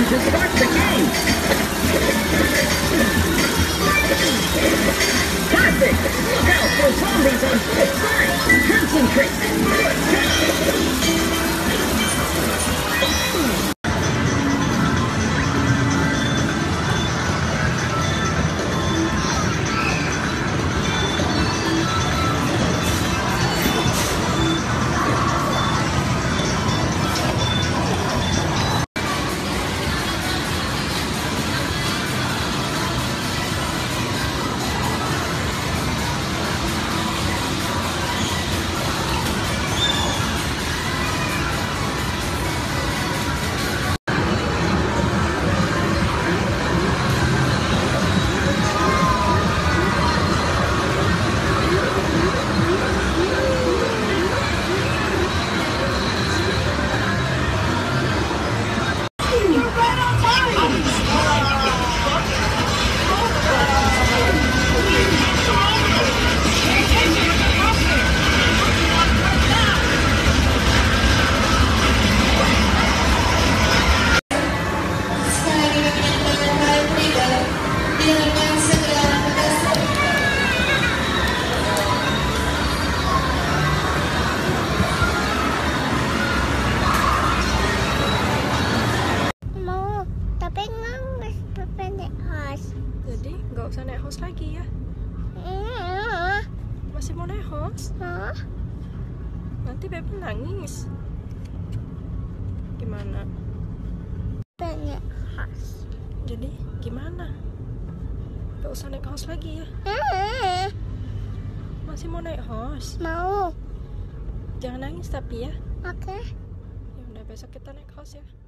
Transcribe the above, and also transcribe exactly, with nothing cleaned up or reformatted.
to start the game. Classic! Look out for zombies on both sides. Concentrate. Let's go! Jadi nggak usah naik host lagi ya? Iya. Masih mau naik host? Hah? Nanti Bebe nangis. Gimana? Pengen host. Jadi gimana? Nggak usah naik host lagi ya? Hmm, Masih mau naik host? mau. Jangan nangis tapi ya. Oke. Ya udah besok kita naik host ya.